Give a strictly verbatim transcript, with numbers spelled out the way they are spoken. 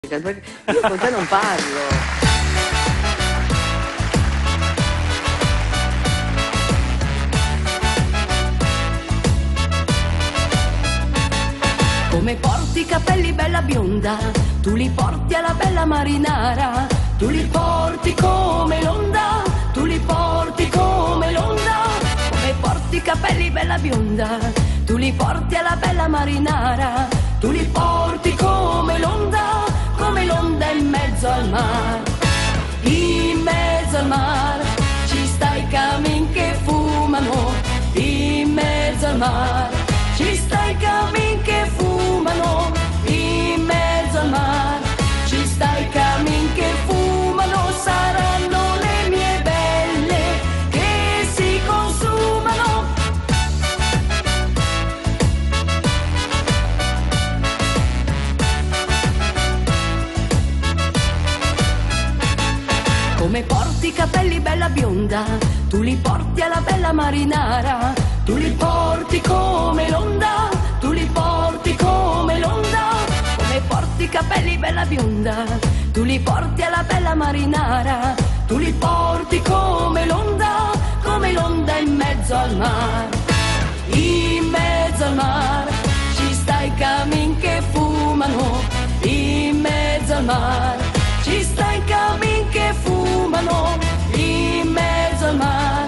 perché io con te non parlo. Come porti i capelli bella bionda, tu li porti alla bella marinara, tu li porti come l'onda, tu li porti come l'onda. Come porti i capelli bella bionda, tu li porti alla bella marinara, tu li porti come l'onda, come l'onda in mezzo al mare. In mezzo al mare ci sta i camin che fumano, in mezzo al mare ci sta i camin che fumano, in mezzo al mare ci sta i camin che fumano, saranno le mie belle che si consumano. Come porti i capelli bella bionda, tu li porti alla bella marinara, tu li porti come l'onda, tu li porti come l'onda. Come porti i capelli bella bionda, tu li porti alla bella marinara, tu li porti come l'onda, come l'onda in mezzo al mare. In mezzo al mare ci sta i camin che fumano, in mezzo al mare ci sta i camin che fumano, in mezzo al mare